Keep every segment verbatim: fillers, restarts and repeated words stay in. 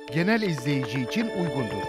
genel izleyici için uygundur.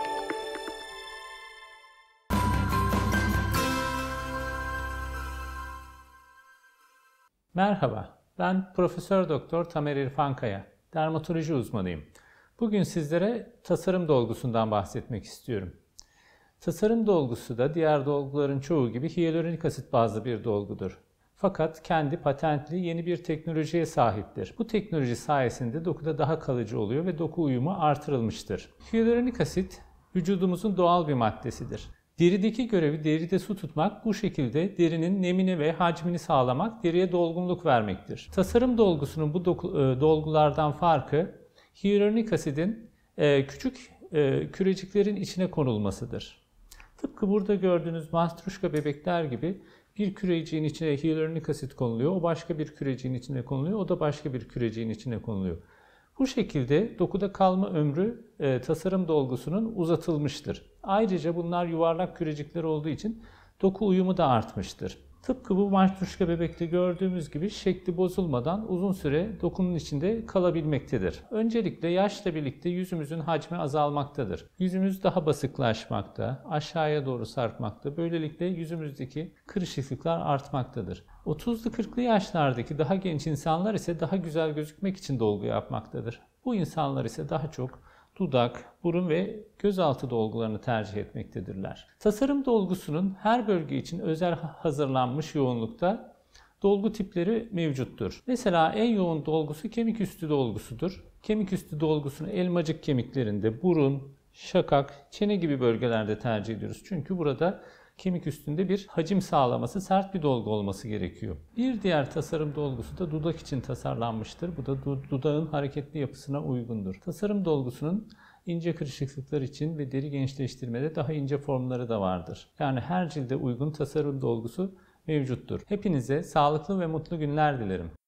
Merhaba, ben Profesör Doktor Tamer İrfankaya, dermatoloji uzmanıyım. Bugün sizlere tasarım dolgusundan bahsetmek istiyorum. Tasarım dolgusu da diğer dolguların çoğu gibi hyaluronik asit bazlı bir dolgudur. Fakat kendi patentli yeni bir teknolojiye sahiptir. Bu teknoloji sayesinde dokuda daha kalıcı oluyor ve doku uyumu artırılmıştır. Hyaluronik asit vücudumuzun doğal bir maddesidir. Derideki görevi deride su tutmak, bu şekilde derinin nemini ve hacmini sağlamak, deriye dolgunluk vermektir. Tasarım dolgusunun bu dolgulardan farkı, hyaluronik asidin küçük küreciklerin içine konulmasıdır. Tıpkı burada gördüğünüz matruşka bebekler gibi bir küreciğin içine hyaluronik asit konuluyor, o başka bir küreciğin içine konuluyor, o da başka bir küreciğin içine konuluyor. Bu şekilde dokuda kalma ömrü e, tasarım dolgusunun uzatılmıştır. Ayrıca bunlar yuvarlak kürecikler olduğu için doku uyumu da artmıştır. Tıpkı bu matruşka bebekte gördüğümüz gibi şekli bozulmadan uzun süre dokunun içinde kalabilmektedir. Öncelikle yaşla birlikte yüzümüzün hacmi azalmaktadır. Yüzümüz daha basıklaşmakta, aşağıya doğru sarkmakta. Böylelikle yüzümüzdeki kırışıklıklar artmaktadır. otuzlu kırklı yaşlardaki daha genç insanlar ise daha güzel gözükmek için dolgu yapmaktadır. Bu insanlar ise daha çok dudak, burun ve gözaltı dolgularını tercih etmektedirler. Tasarım dolgusunun her bölge için özel hazırlanmış yoğunlukta dolgu tipleri mevcuttur. Mesela en yoğun dolgusu kemik üstü dolgusudur. Kemik üstü dolgusunu elmacık kemiklerinde, burun, şakak, çene gibi bölgelerde tercih ediyoruz. Çünkü burada kemik üstünde bir hacim sağlaması, sert bir dolgu olması gerekiyor. Bir diğer tasarım dolgusu da dudak için tasarlanmıştır. Bu da dudağın hareketli yapısına uygundur. Tasarım dolgusunun ince kırışıklıklar için ve deri gençleştirmede daha ince formları da vardır. Yani her cilde uygun tasarım dolgusu mevcuttur. Hepinize sağlıklı ve mutlu günler dilerim.